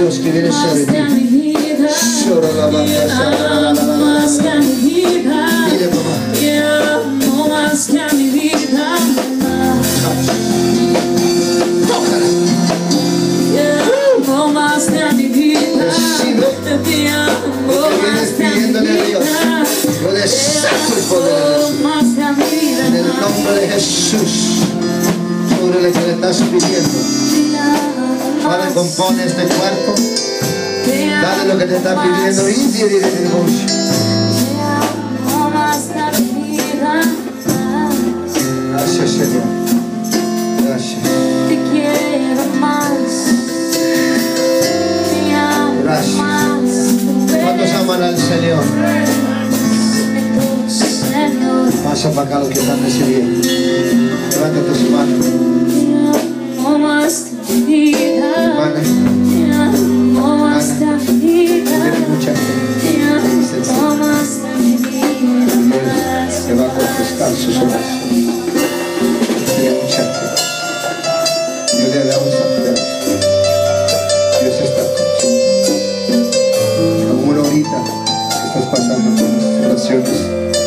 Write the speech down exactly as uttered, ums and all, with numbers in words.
Dios que viene sobre ti. Solo la banda, más que a mi vida. Dile, mamá. Te amo más que a mi vida. Tócala. Te amo más que a mi vida. Recibe Te amo lo que vienes más que a mi pidiéndole a Dios. vida. Yo desato el poder de Jesús. Más que a mi vida. En el nombre de Jesús, sobre lo que le estás pidiendo. Padre, compone este cuarto. Dale lo que te está pidiendo. India y de negocio. Gracias, Señor. Gracias. Te quiero más. Te amo Gracias. más. ¿Cuántos aman al Señor? Señor. Pasa para acá lo que están recibiendo. Levanta tus manos. Te amo más que mi vida. Hermana, Te amo más que mi vida. tiene mucha gente. Te amo más que mi vida. Dios te va a contestar sus oraciones. Tiene mucha gente. Dios le damos a Dios. Dios está contigo. Aún ahorita que estás pasando por las oraciones,